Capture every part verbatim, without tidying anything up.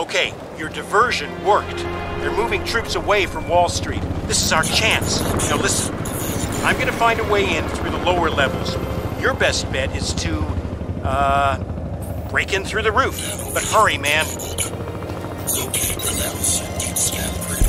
Okay, your diversion worked. They're moving troops away from Wall Street. This is our chance. Now listen, I'm gonna find a way in through the lower levels. Your best bet is to, uh, break in through the roof. But hurry, man. Locate Pronounce. Deep scan cradle.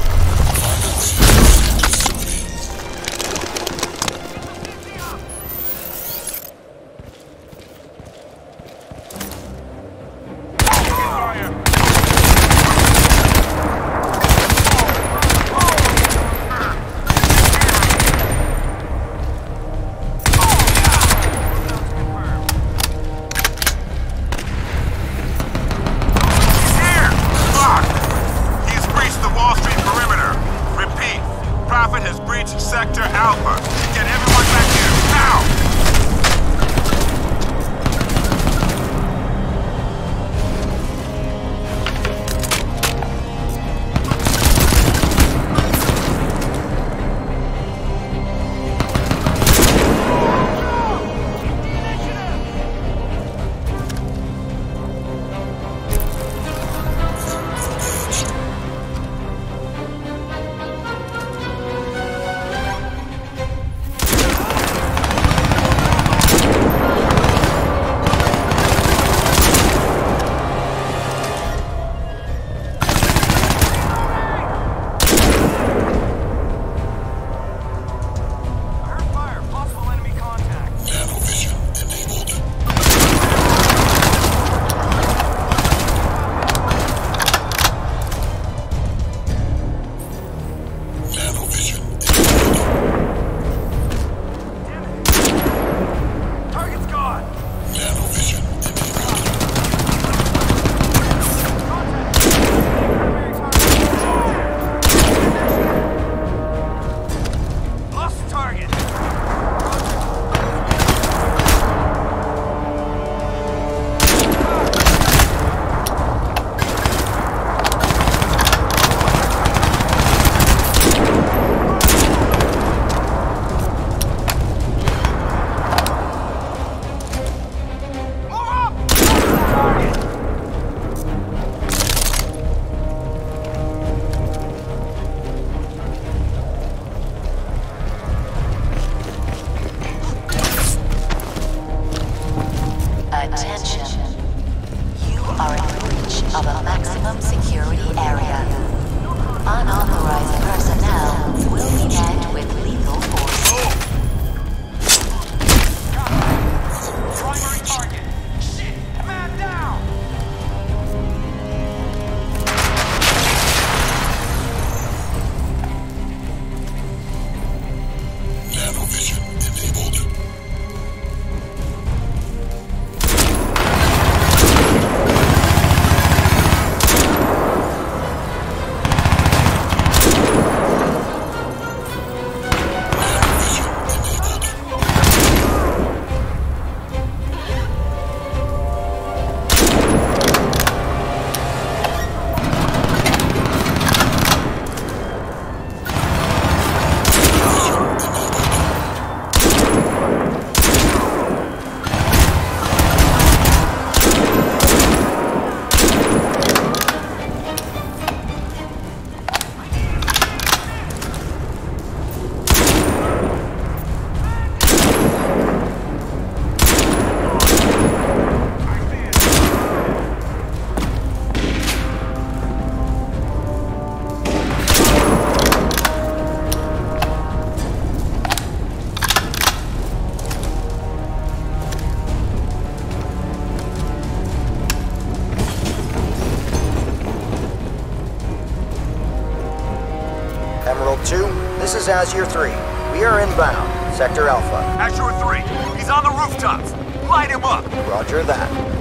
two, this is Azure three. We are inbound, Sector Alpha. Azure three, he's on the rooftops. Light him up. Roger that.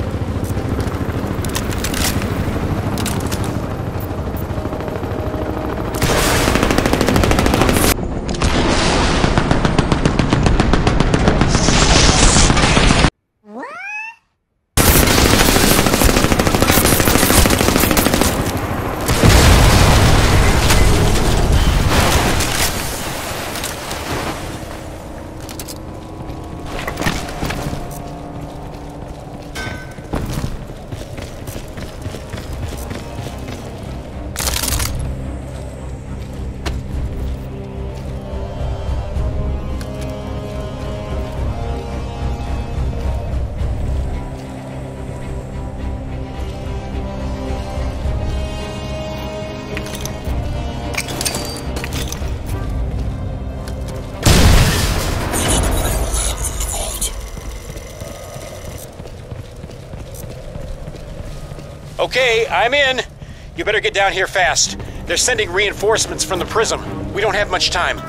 Okay, I'm in. You better get down here fast. They're sending reinforcements from the prism. We don't have much time.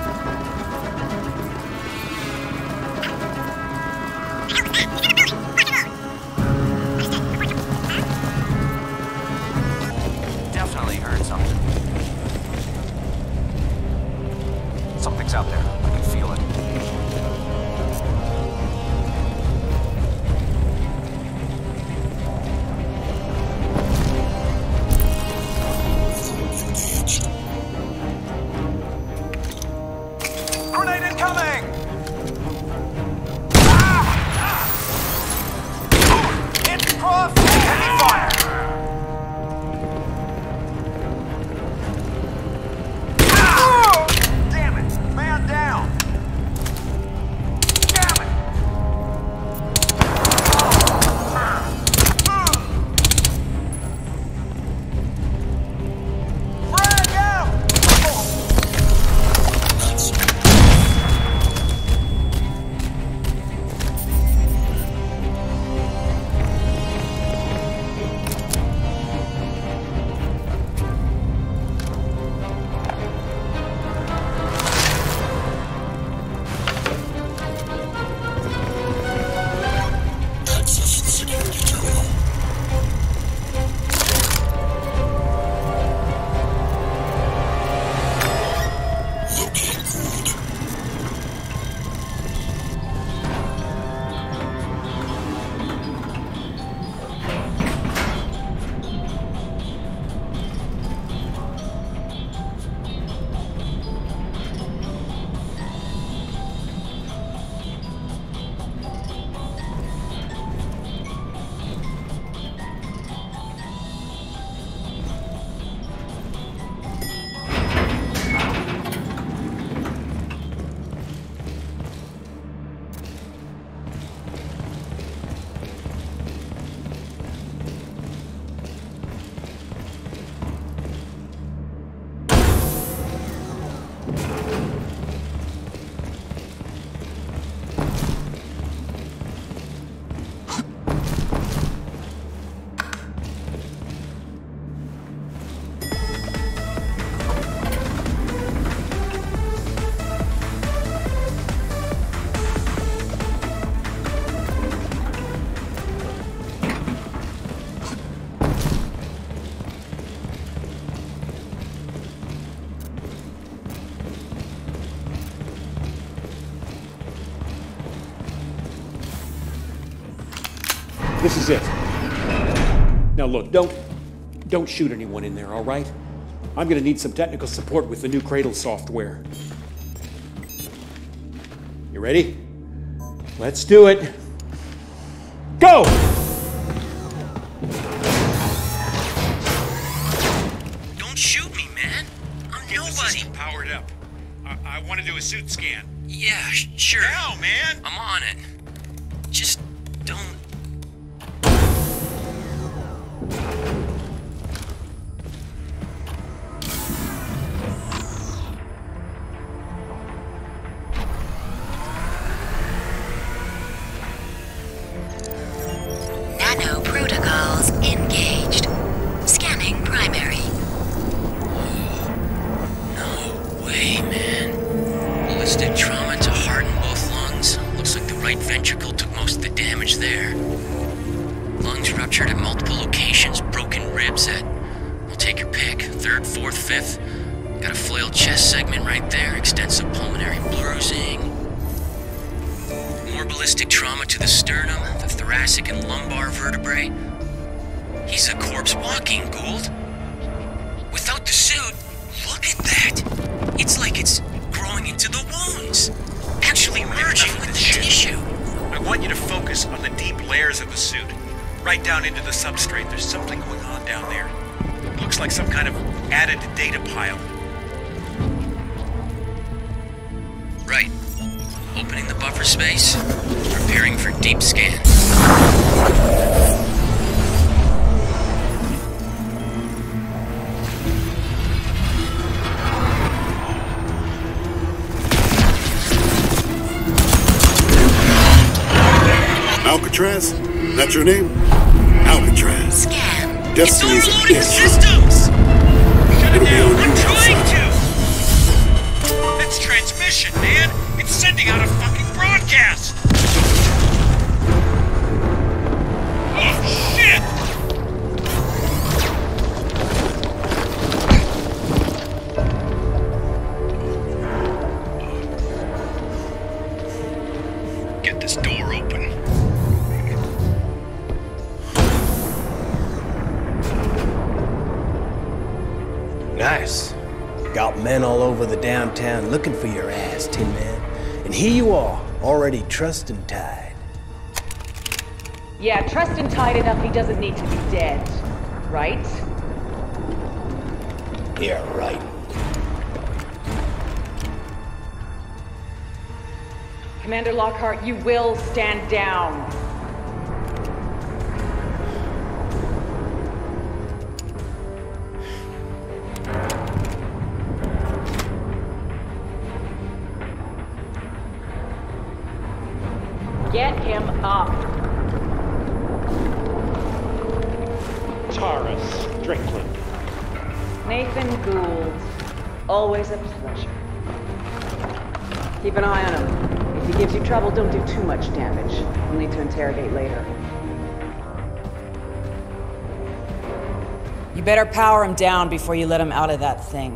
Definitely heard something. Something's out there. I can feel it. Grenade incoming! Ah! Ah! It's cross! Heavy fire! Ah! Damn it! Man down! Damn it! Frag out! Access security terminal. Locate Gould. This is it. Now look, don't don't shoot anyone in there, all right? I'm gonna need some technical support with the new Cradle software. You ready? Let's do it. Go! Don't shoot me, man. I'm Get the nobody. system powered up. I, I want to do a suit scan. Yeah, sh- sure. Now, man! I'm on it. Just don't. Nano protocols engaged. Scanning primary. No way, man. Ballistic trauma to heart and both lungs. Looks like the right ventricle took most of the damage there. Lungs ruptured at multiple locations, broken ribs at, well, take your pick, third, fourth, fifth. Got a flailed chest segment right there, extensive pulmonary bruising. More ballistic trauma to the sternum, the thoracic and lumbar vertebrae. He's a corpse walking, Gould. Without the suit, look at that. It's like it's growing into the wounds. Actually merging with the tissue. I want you to focus on the deep layers of the suit. Right down into the substrate. There's something going on down there. It looks like some kind of added data pile. Right. Opening the buffer space, preparing for deep scan. Alcatraz? That's your name? Alcatraz. Scan. destiny's a overloading bitch. systems! Shut it It'll be down, on I'm you trying outside. to! That's transmission, man! It's sending out a fucking broadcast! Oh, shit! Get this door open. Nice. Got men all over the downtown looking for your ass, Tin Man. And here you are, already trussed and tied. Yeah, trussed and tied enough he doesn't need to be dead. Right? Yeah, right. Commander Lockhart, you will stand down. Get him up. Tara Strickland. Nathan Gould. Always a pleasure. Keep an eye on him. If he gives you trouble, don't do too much damage. We'll need to interrogate later. You better power him down before you let him out of that thing.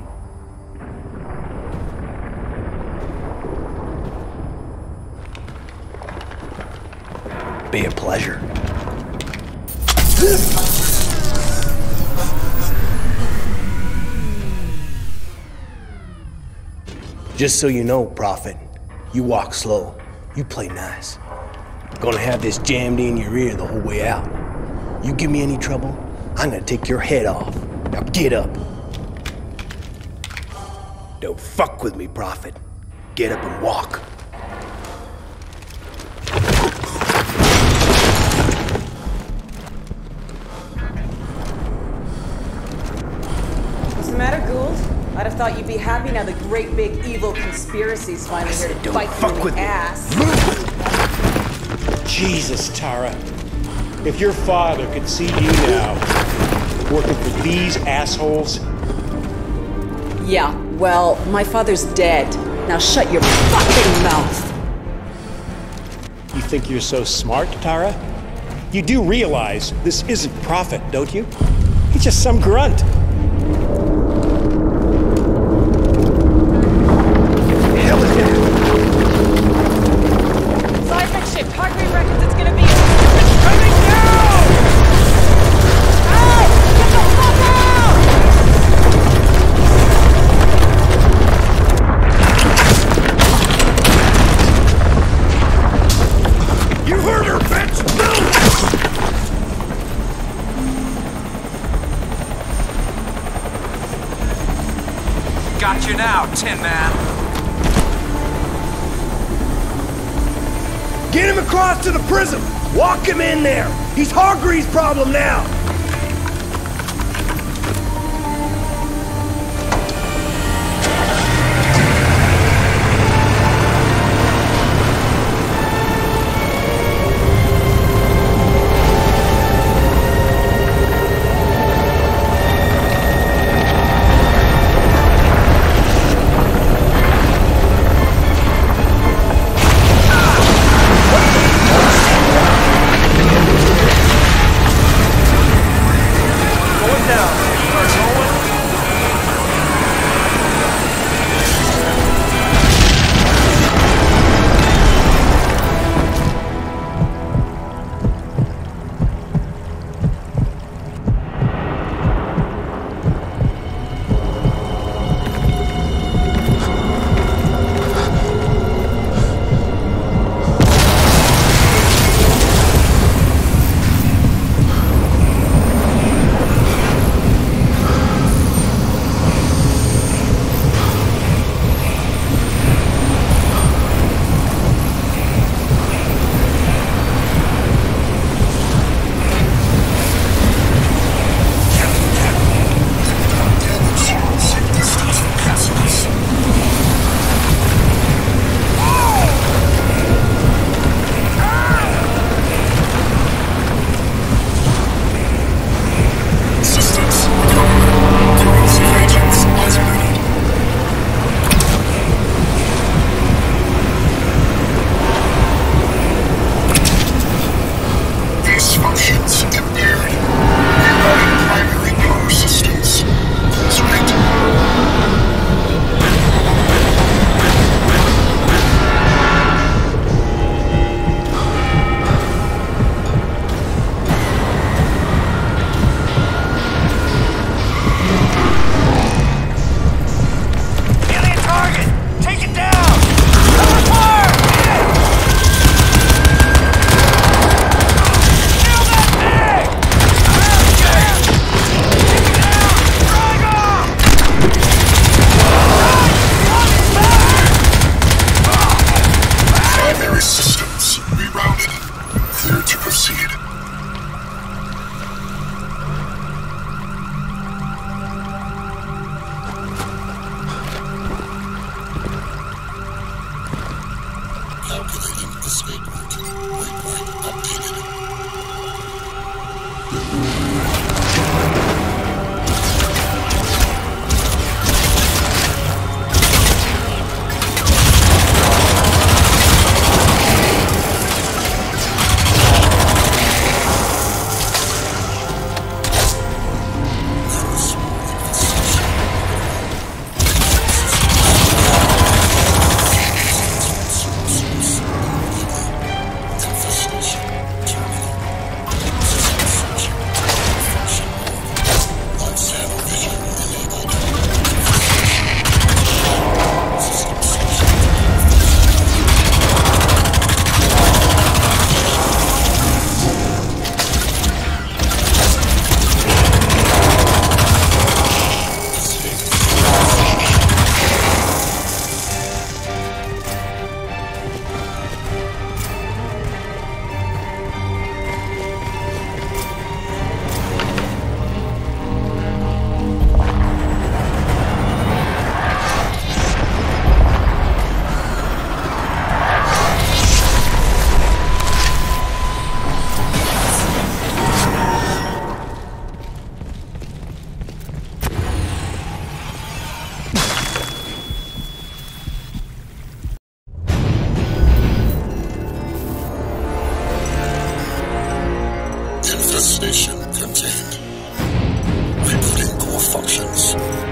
Be a pleasure. Just so you know, Prophet, you walk slow, you play nice. Gonna have this jammed in your ear the whole way out. You give me any trouble, I'm gonna take your head off. Now get up. Don't fuck with me, Prophet. Get up and walk. What's the matter, Gould? I'd have thought you'd be happy now the great big evil conspiracy's finally here to Don't bite fuck you in with the me. ass. Jesus, Tara. If your father could see you now, working for these assholes. Yeah, well, my father's dead. Now shut your fucking mouth! You think you're so smart, Tara? You do realize this isn't Prophet, don't you? He's just some grunt. Hell is that? Seismic shift. Hargreave reckons it's gonna be... It's coming down! Out! Get the fuck out! You heard her, bitch! Got you now, Tin Man. Get him across to the prism! Walk him in there! He's Hargreave's problem now! escape route. Waypoint updated. Infestation contained. Rebooting core functions.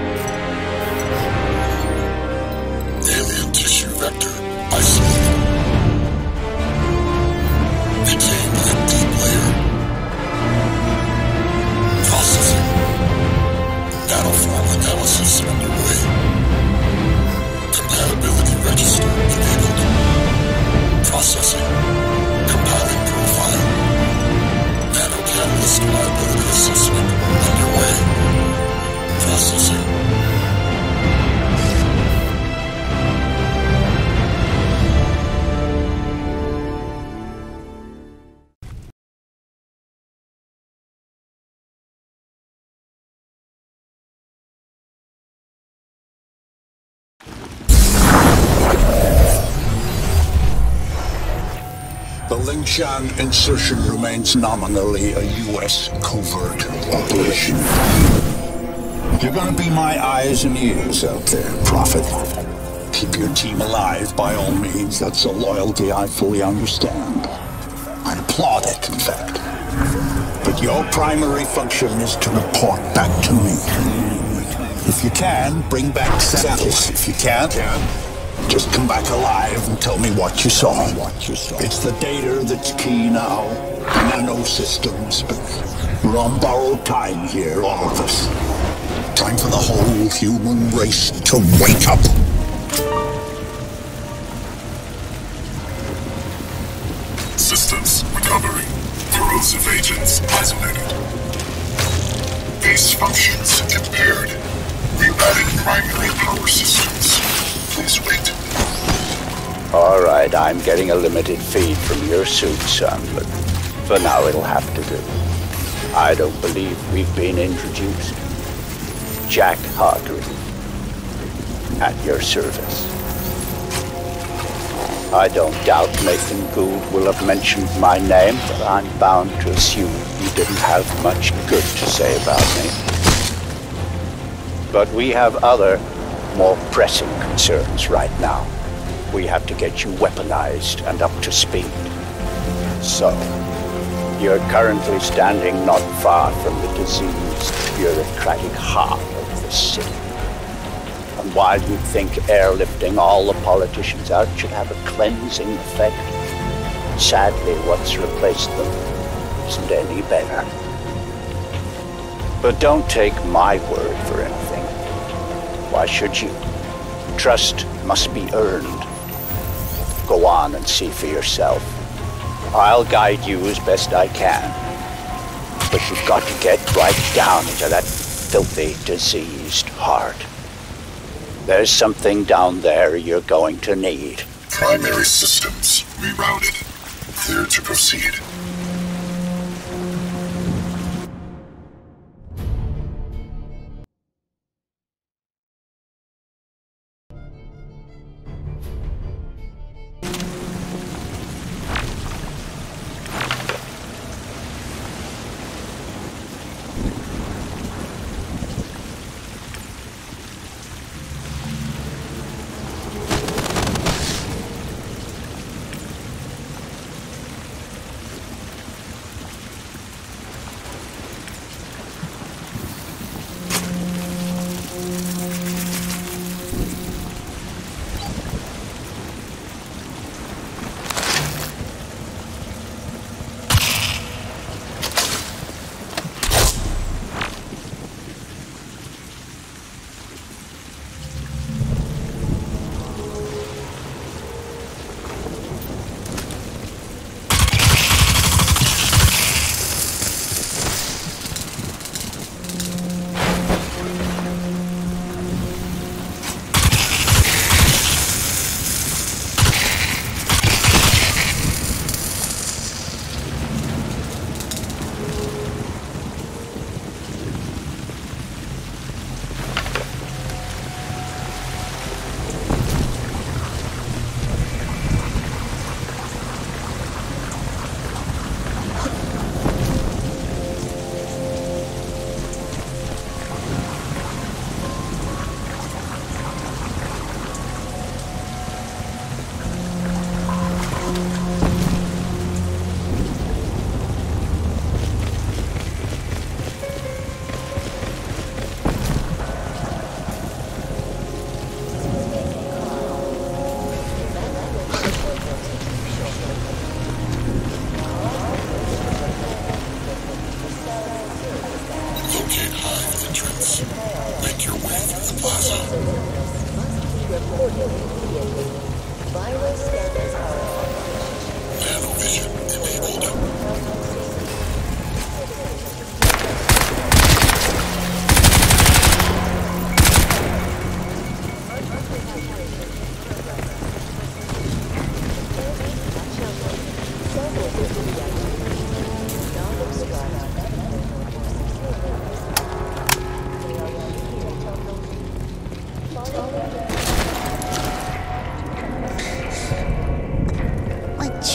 Alien tissue vector isolated. Retained a deep layer. Processing. Nanoform analysis underway. Compatibility register enabled. Processing. Compiling profile. Nano-catalyst liability assessment underway. Processing. The Lingshan insertion remains nominally a U S covert operation. You're gonna be my eyes and ears out there, Prophet. Keep your team alive by all means. That's a loyalty I fully understand. I applaud it, in fact. But your primary function is to report back to me. If you can, bring back samples. If you can't, just come back alive and tell me what you saw. It's the data that's key now. Nano systems, but we're on borrowed time here, all of us. Time for the whole human race to wake up. Systems recovering. Corrosive agents isolated. Base functions impaired. Rerouting primary power systems. Please wait. All right, I'm getting a limited feed from your suit, son, but for now it'll have to do. I don't believe we've been introduced. Jack Hargreave, at your service. I don't doubt Nathan Gould will have mentioned my name, but I'm bound to assume you didn't have much good to say about me. But we have other, more pressing concerns right now. We have to get you weaponized and up to speed. So, you're currently standing not far from the diseased bureaucratic heart of the city. And while you think airlifting all the politicians out should have a cleansing effect, sadly what's replaced them isn't any better. But don't take my word for anything. Why should you? Trust must be earned. Go on and see for yourself. I'll guide you as best I can. But you've got to get right down into that filthy, diseased heart. There's something down there you're going to need. Primary systems rerouted. Clear to proceed.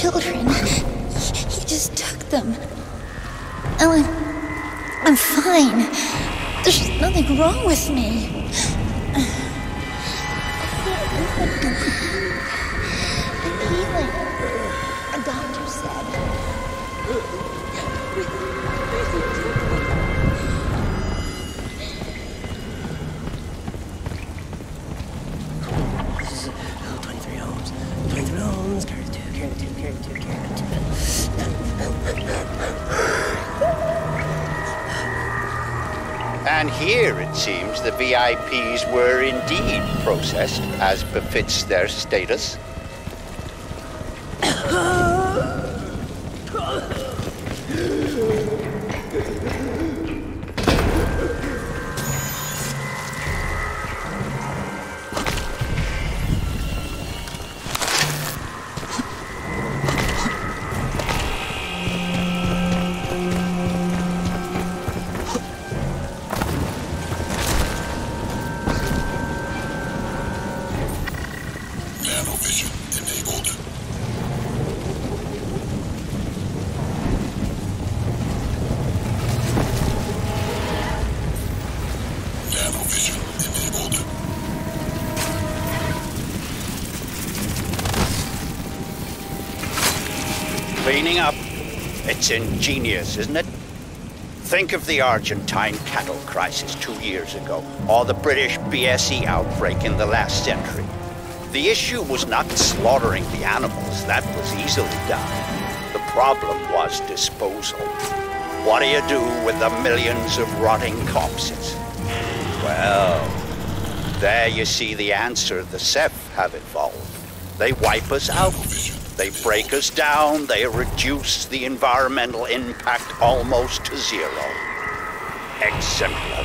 children. He just took them. Ellen, I'm fine. There's nothing wrong with me. I'm healing. A doctor said. twenty-three ohms. twenty-three ohms. Carry two, carry two, carry two, carry two. And here, it seems, the V I Ps were indeed processed as befits their status. Cleaning up. It's ingenious, isn't it? Think of the Argentine cattle crisis two years ago, or the British B S E outbreak in the last century. The issue was not slaughtering the animals. That was easily done. The problem was disposal. What do you do with the millions of rotting corpses? Well, there you see the answer the Ceph have evolved. They wipe us out. They break us down. They reduce the environmental impact almost to zero. Exemplary.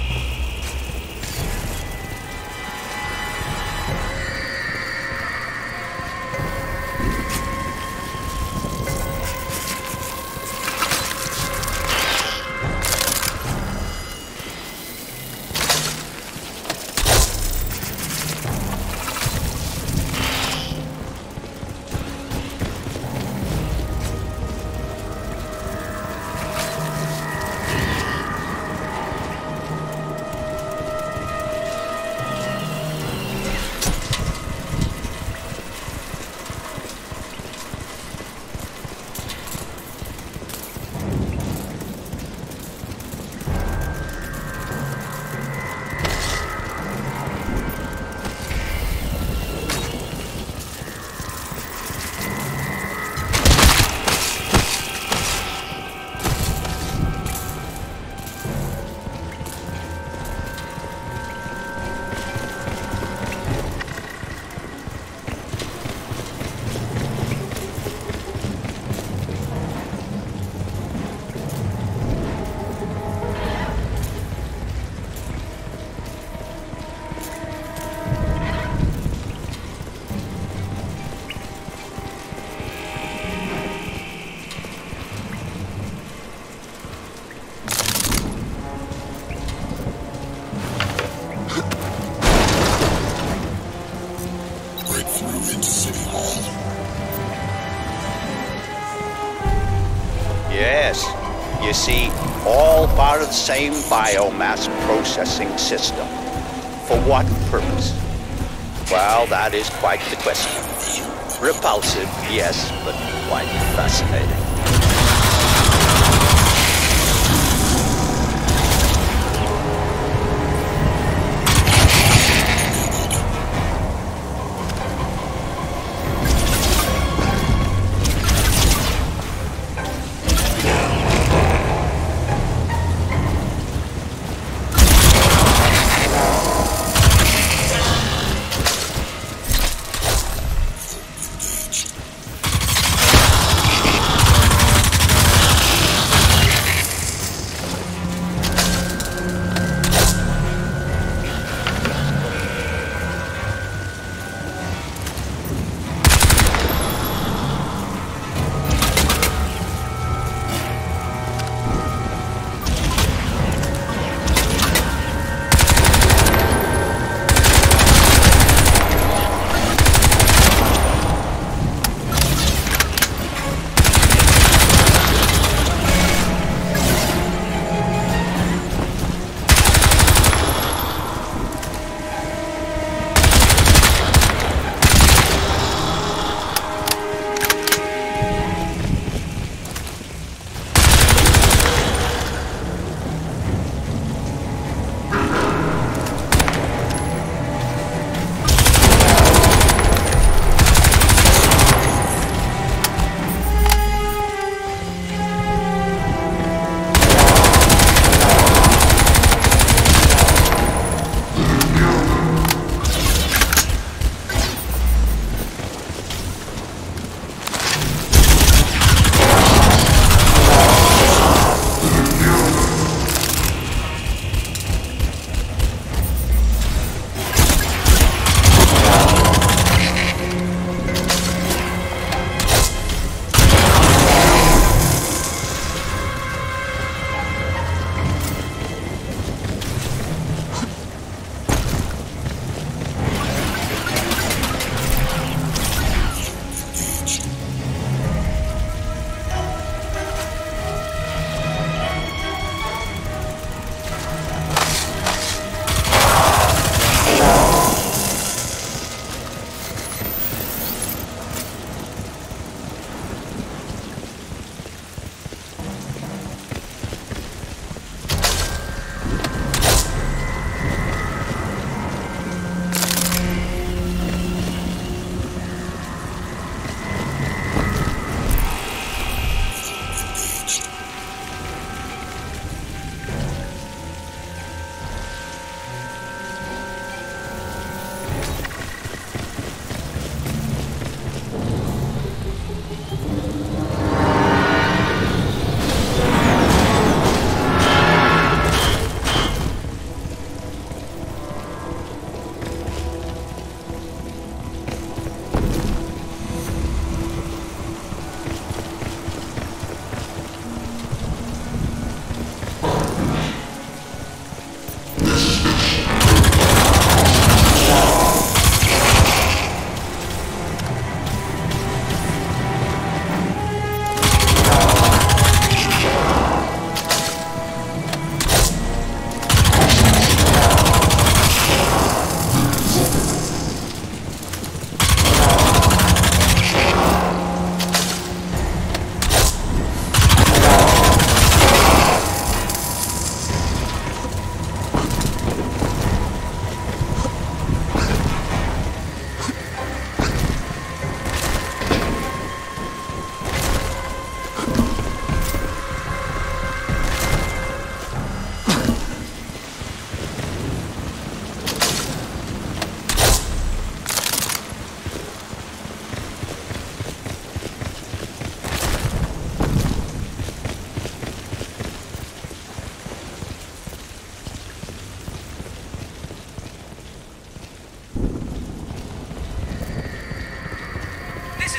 Yes, you see, all part of the same biomass processing system. For what purpose? Well, that is quite the question. Repulsive, yes, but quite fascinating.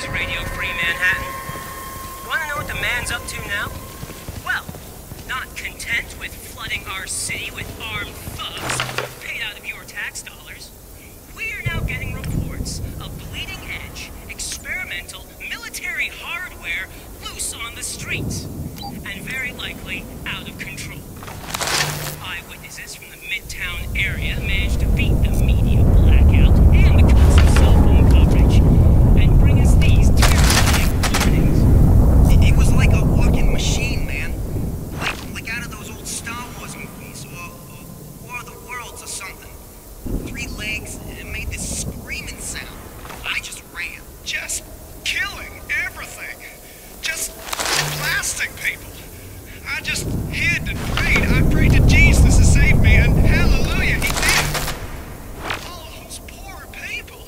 to Radio Free Manhattan. Want to know what the man's up to now? Well, not content with flooding our city with armed thugs paid out of your tax dollars, we are now getting reports of bleeding-edge, experimental military hardware loose on the streets, and very likely out of control. Eyewitnesses from the Midtown area managed to beat the media blackout and the constant cell phone coverage, and bring us these terrifying warnings. It, it was like a walking machine, man. Like, like out of those old Star Wars movies, or, or War of the Worlds or something. Three legs, and it made this screaming sound. I just ran. Just killing everything. Just blasting people. I just hid and prayed. I prayed to Jesus to save me, and hallelujah, he did. All of those poor people.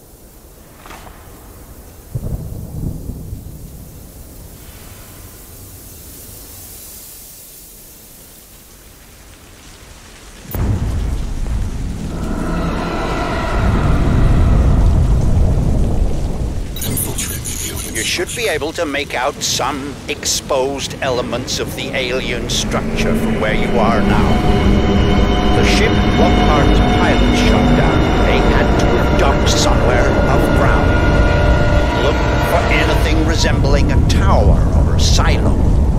You should be able to make out some exposed elements of the alien structure from where you are now. The ship Lockhart's pilot shut down. They had to have docked somewhere above ground. Look for anything resembling a tower or a silo.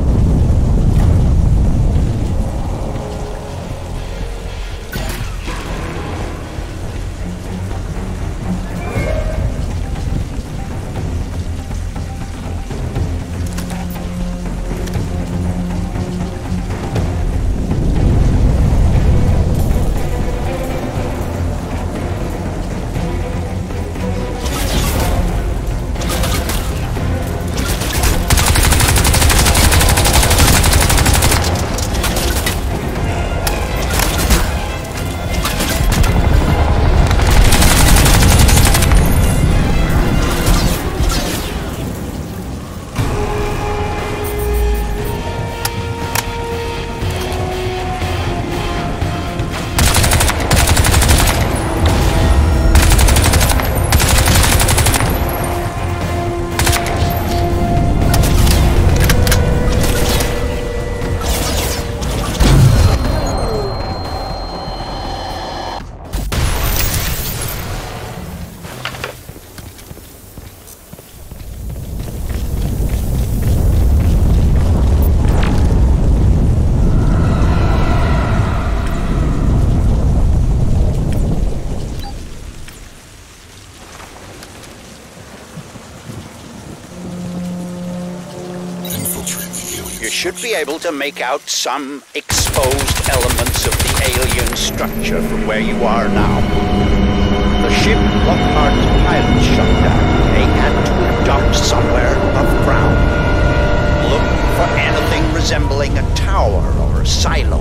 Should be able to make out some exposed elements of the alien structure from where you are now. The ship Lockhart's pilot shut down. They had to have docked somewhere above ground. Look for anything resembling a tower or a silo.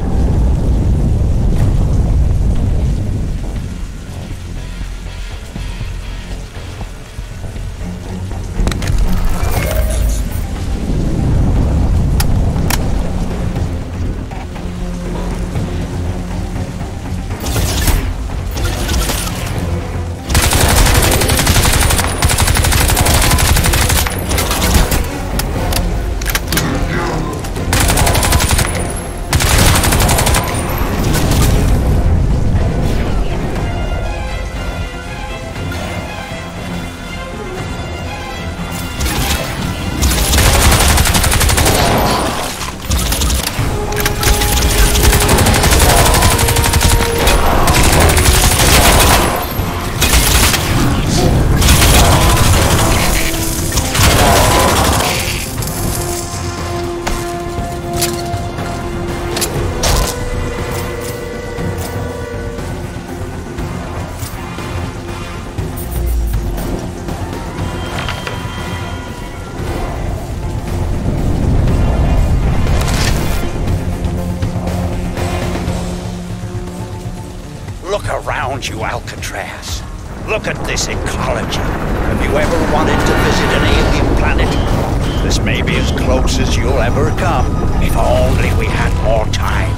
Look around you, Alcatraz. Look at this ecology. Have you ever wanted to visit an alien planet? This may be as close as you'll ever come, if only we had more time.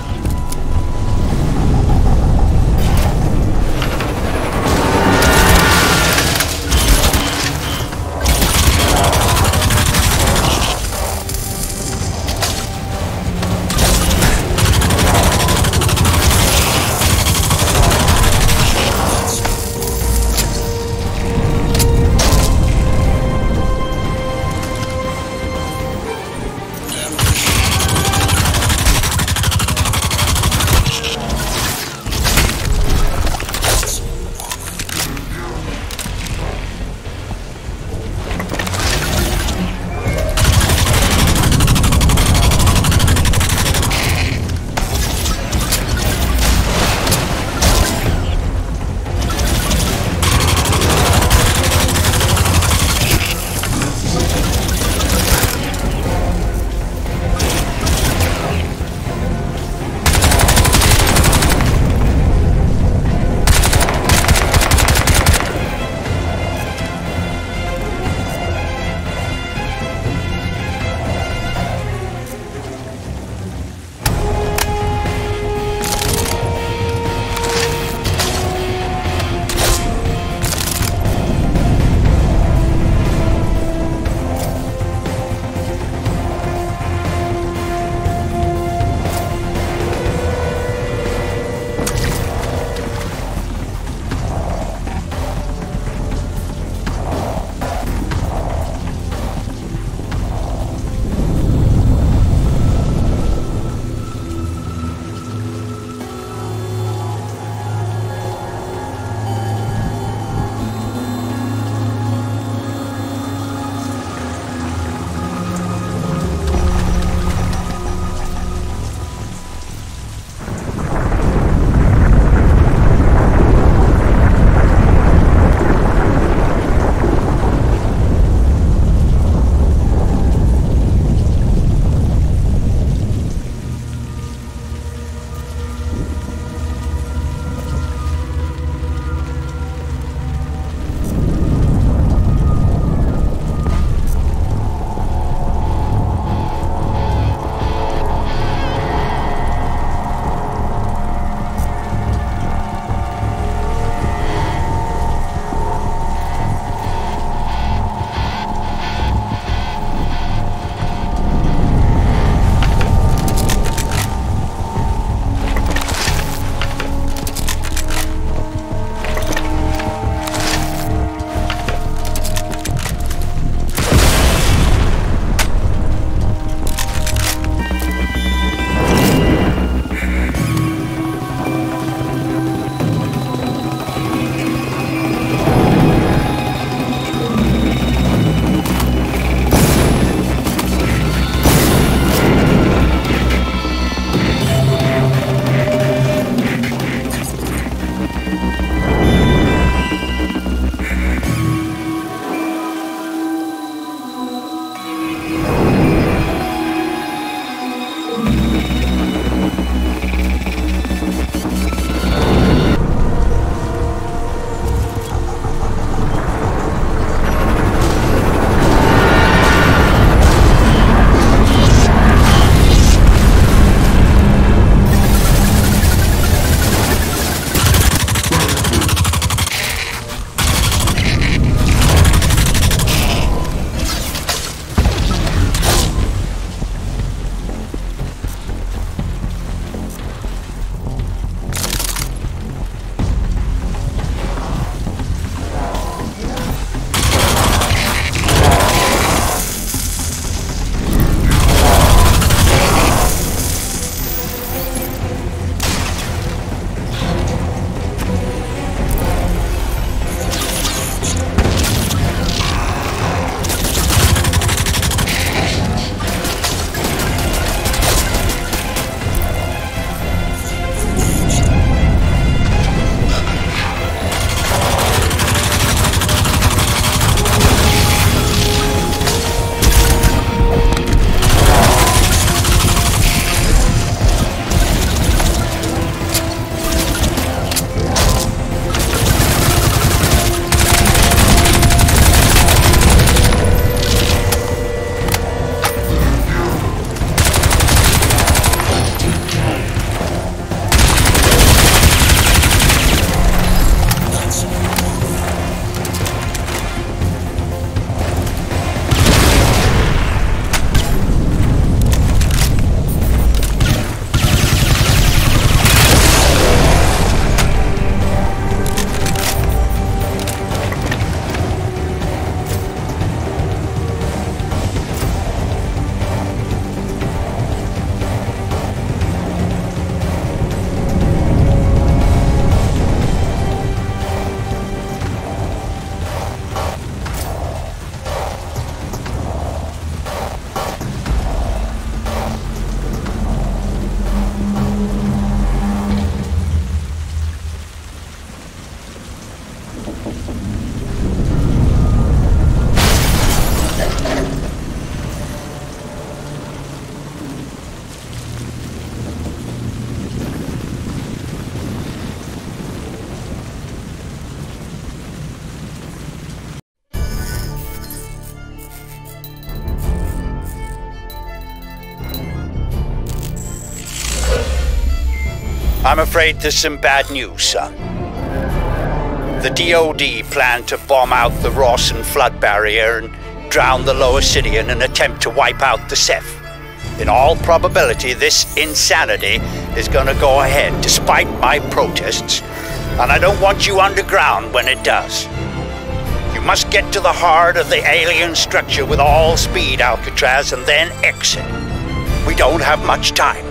I'm afraid there's some bad news, son. The D O D plan to bomb out the Rawson flood barrier and drown the Lower City in an attempt to wipe out the Ceph. In all probability, this insanity is going to go ahead despite my protests, and I don't want you underground when it does. You must get to the heart of the alien structure with all speed, Alcatraz, and then exit. We don't have much time.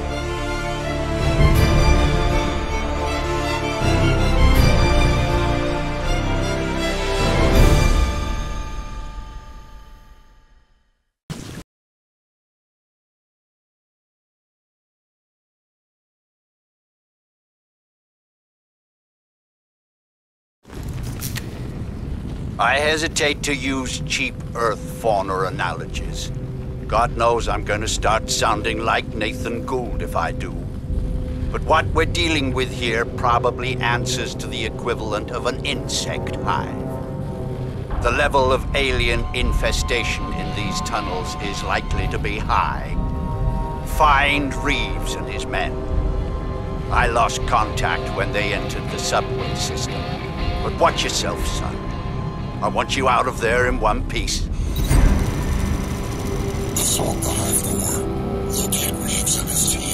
I hesitate to use cheap Earth fauna analogies. God knows I'm going to start sounding like Nathan Gould if I do. But what we're dealing with here probably answers to the equivalent of an insect hive. The level of alien infestation in these tunnels is likely to be high. Find Reeves and his men. I lost contact when they entered the subway system. But watch yourself, son. I want you out of there in one piece. Assault the hive door. Locate Reeves and his team.